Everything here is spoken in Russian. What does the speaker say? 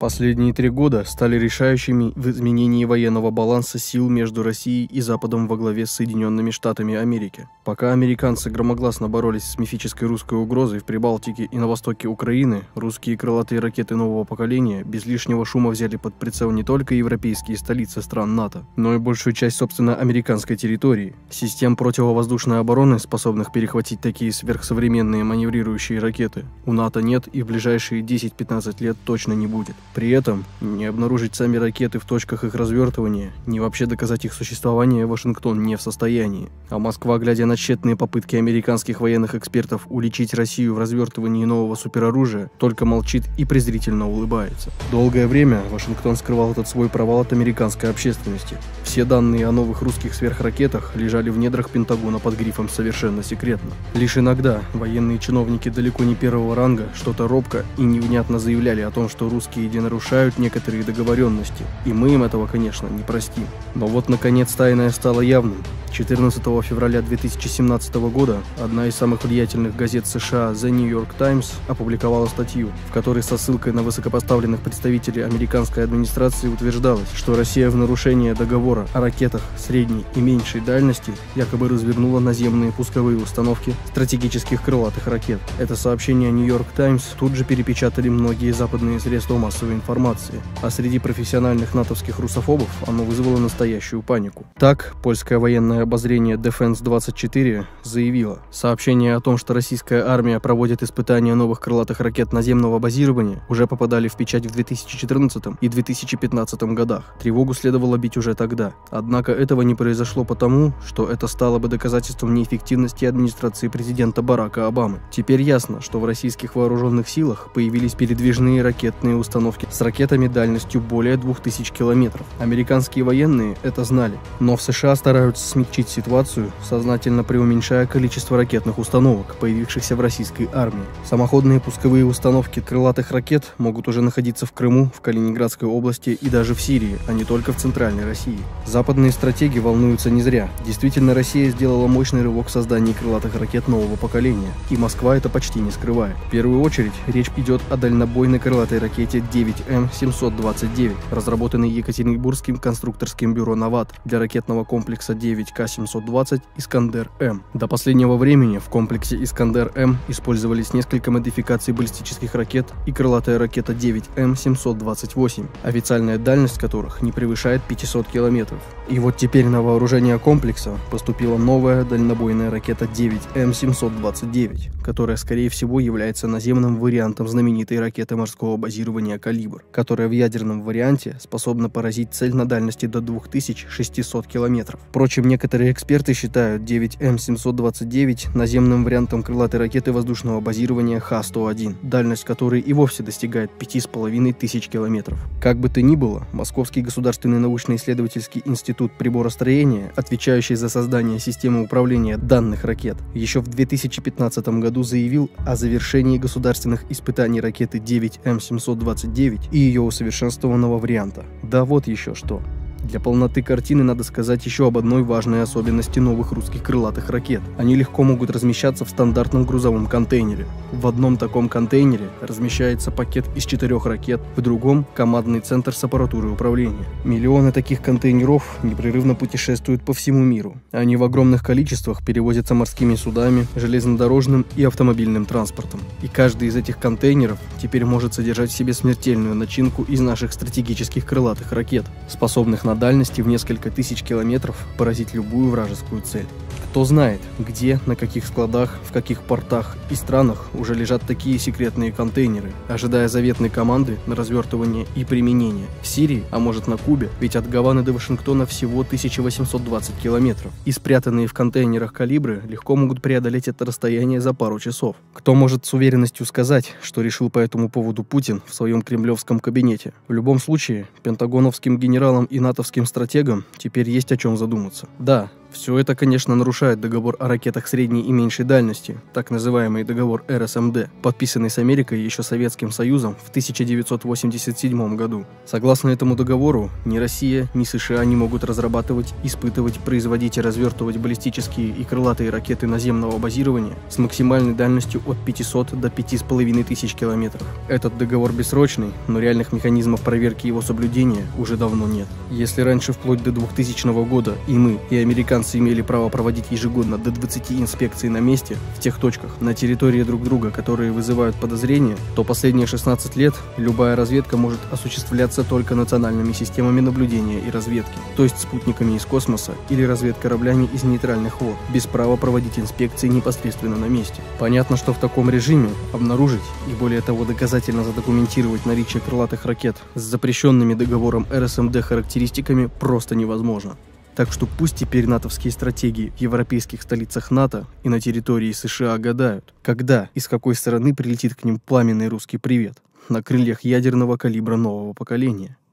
Последние 3 года стали решающими в изменении военного баланса сил между Россией и Западом во главе с Соединенными Штатами Америки. Пока американцы громогласно боролись с мифической русской угрозой в Прибалтике и на востоке Украины, русские крылатые ракеты нового поколения без лишнего шума взяли под прицел не только европейские столицы стран НАТО, но и большую часть, собственно, американской территории. Систем противовоздушной обороны, способных перехватить такие сверхсовременные маневрирующие ракеты, у НАТО нет и в ближайшие 10-15 лет точно не будет. При этом не обнаружить сами ракеты в точках их развертывания, ни вообще доказать их существование Вашингтон не в состоянии. А Москва, глядя на тщетные попытки американских военных экспертов уличить Россию в развертывании нового супероружия, только молчит и презрительно улыбается. Долгое время Вашингтон скрывал этот свой провал от американской общественности. Все данные о новых русских сверхракетах лежали в недрах Пентагона под грифом «совершенно секретно». Лишь иногда военные чиновники далеко не первого ранга что-то робко и невнятно заявляли о том, что русские нарушают некоторые договоренности, и мы им этого, конечно, не простим. Но вот, наконец, тайное стало явным. 14 февраля 2017 года одна из самых влиятельных газет США The New York Times опубликовала статью, в которой со ссылкой на высокопоставленных представителей американской администрации утверждалось, что Россия в нарушение договора о ракетах средней и меньшей дальности якобы развернула наземные пусковые установки стратегических крылатых ракет. Это сообщение New York Times тут же перепечатали многие западные средства массовой информации, а среди профессиональных натовских русофобов оно вызвало настоящую панику. Так, польское военное обозрение Defense-24 заявило: сообщения о том, что российская армия проводит испытания новых крылатых ракет наземного базирования, уже попадали в печать в 2014 и 2015 годах. Тревогу следовало бить уже тогда. Однако этого не произошло потому, что это стало бы доказательством неэффективности администрации президента Барака Обамы. Теперь ясно, что в российских вооруженных силах появились передвижные ракетные установки с ракетами дальностью более 2000 километров. Американские военные это знали, но в США стараются смягчить ситуацию, сознательно преуменьшая количество ракетных установок, появившихся в российской армии. Самоходные пусковые установки крылатых ракет могут уже находиться в Крыму, в Калининградской области и даже в Сирии, а не только в Центральной России. Западные стратеги волнуются не зря. Действительно, Россия сделала мощный рывок в создании крылатых ракет нового поколения, и Москва это почти не скрывает. В первую очередь речь идет о дальнобойной крылатой ракете 9М729, разработанной Екатеринбургским конструкторским бюро «Новатор» для ракетного комплекса 9К720 «Искандер-М». До последнего времени в комплексе «Искандер-М» использовались несколько модификаций баллистических ракет и крылатая ракета 9М728, официальная дальность которых не превышает 500 километров. И вот теперь на вооружение комплекса поступила новая дальнобойная ракета 9М729, которая, скорее всего, является наземным вариантом знаменитой ракеты морского базирования «Калибр», которая в ядерном варианте способна поразить цель на дальности до 2600 километров. Впрочем, некоторые эксперты считают 9М729 наземным вариантом крылатой ракеты воздушного базирования Х-101, дальность которой и вовсе достигает 5500 километров. Как бы то ни было, Московский государственный научно-исследовательский институт приборостроения, отвечающий за создание системы управления данных ракет, еще в 2015 году заявил о завершении государственных испытаний ракеты 9М729 и ее усовершенствованного варианта. Да вот еще что. Для полноты картины надо сказать еще об одной важной особенности новых русских крылатых ракет. Они легко могут размещаться в стандартном грузовом контейнере. В одном таком контейнере размещается пакет из 4 ракет, в другом – командный центр с аппаратурой управления. Миллионы таких контейнеров непрерывно путешествуют по всему миру. Они в огромных количествах перевозятся морскими судами, железнодорожным и автомобильным транспортом. И каждый из этих контейнеров теперь может содержать в себе смертельную начинку из наших стратегических крылатых ракет, способных на дальности в несколько тысяч километров поразить любую вражескую цель. Кто знает, где, на каких складах, в каких портах и странах уже лежат такие секретные контейнеры, ожидая заветной команды на развертывание и применение. В Сирии, а может на Кубе, ведь от Гаваны до Вашингтона всего 1820 километров, и спрятанные в контейнерах калибры легко могут преодолеть это расстояние за пару часов. Кто может с уверенностью сказать, что решил по этому поводу Путин в своем кремлевском кабинете? В любом случае, пентагоновским генералам и натовским стратегам теперь есть о чем задуматься. Да, Все это, конечно, нарушает договор о ракетах средней и меньшей дальности, так называемый договор РСМД, подписанный с Америкой еще Советским Союзом в 1987 году. Согласно этому договору, ни Россия, ни США не могут разрабатывать, испытывать, производить и развертывать баллистические и крылатые ракеты наземного базирования с максимальной дальностью от 500 до 5500 километров. Этот договор бессрочный, но реальных механизмов проверки его соблюдения уже давно нет. Если раньше вплоть до 2000 года и мы, и американцы имели право проводить ежегодно до 20 инспекций на месте, в тех точках, на территории друг друга, которые вызывают подозрения, то последние 16 лет любая разведка может осуществляться только национальными системами наблюдения и разведки, то есть спутниками из космоса или разведкораблями из нейтральных вод, без права проводить инспекции непосредственно на месте. Понятно, что в таком режиме обнаружить и более того доказательно задокументировать наличие крылатых ракет с запрещенными договором РСМД характеристиками просто невозможно. Так что пусть теперь натовские стратегии в европейских столицах НАТО и на территории США гадают, когда и с какой стороны прилетит к ним пламенный русский привет на крыльях ядерного калибра нового поколения.